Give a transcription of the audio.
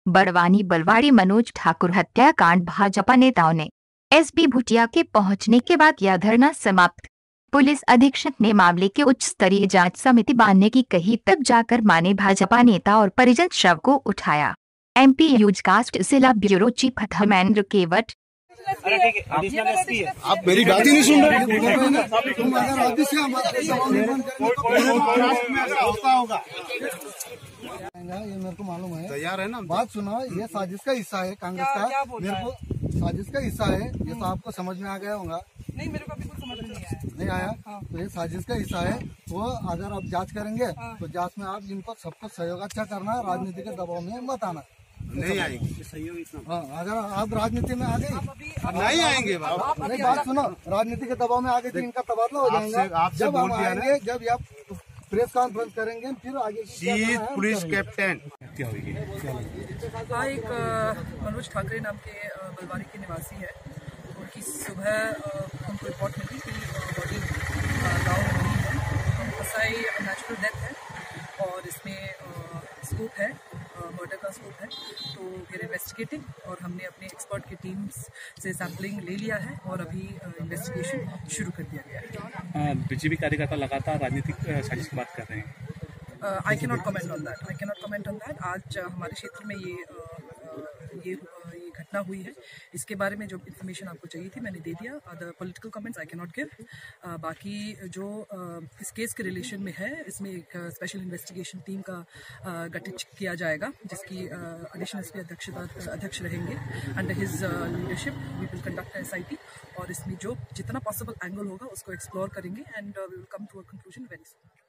बड़वानी बलवाड़ी मनोज ठाकुर हत्याकांड। भाजपा नेताओं ने एसपी भूटिया के पहुंचने के बाद किया धरना समाप्त। पुलिस अधीक्षक ने मामले की उच्च स्तरीय जांच समिति बांधने की कही, तब जाकर माने भाजपा नेता और परिजन शव को उठाया। एमपी न्यूजकास्ट जिला ब्यूरो चीफ धर्मेंद्र केवट। अरे ठीक है, एडिशनल एसपी है। आप मेरी बात ही नहीं सुन रहे। तुम अगर अभी से हमारे होगा ये मेरे को मालूम है। तैयार है ना? बात सुनो, ये साजिश का हिस्सा है कांग्रेस का। मेरे को साजिश का हिस्सा है, ये तो आपको समझ में आ गया होगा। नहीं, मेरे को अभी कुछ समझ में नहीं आया। नहीं आया? तो ये साजिश का हिस्सा है। वो अगर आप जांच करेंगे तो जांच में आप इनको सबको सहयोग अच्छा करना, राजनीति के दबाव में मत आना। नहीं आएंगे सहयोग इतना। हाँ, अगर आप राजनीति में आ गए नहीं आएंगे। नहीं, बात सुनो, राजनीति के दबाव में आ गए तो इनका तबादला हो जाएगा। आपसे जब बोल हम दिया आएंगे, जब आप प्रेस कॉन्फ्रेंस करेंगे, फिर आगे चीफ पुलिस कैप्टन क्या होगी? हाँ, एक मनोज ठाकरे नाम के बलवाड़ी के निवासी है। उनकी सुबह हमको रिपोर्ट मिली कि बॉडी गाँव में नहीं है। फसाई नेचुरल डेथ है और इसमें स्कोप है, मर्डर का स्कोप है। तो वी आर इन्वेस्टिगेटिंग और हमने अपने एक्सपर्ट की टीम्स से सैम्पलिंग ले लिया है और अभी इन्वेस्टिगेशन शुरू कर दिया गया है। बीजेपी कार्यकर्ता लगातार राजनीतिक साजिश की बात कर रहे हैं। I can not comment on that. आज हमारे क्षेत्र में ये घटना हुई है। इसके बारे में जो इन्फॉर्मेशन आपको चाहिए थी मैंने दे दिया। The political comments I can not give. बाकी जो इस केस के रिलेशन में है, इसमें एक स्पेशल इन्वेस्टिगेशन टीम का गठित किया जाएगा, जिसकी एडिशनल एसपी अध्यक्ष रहेंगे। Under his leadership we will conduct SIT और इसमें जो जितना पॉसिबल एंगल होगा उसको एक्सप्लोर करेंगे and we will come to a conclusion very soon.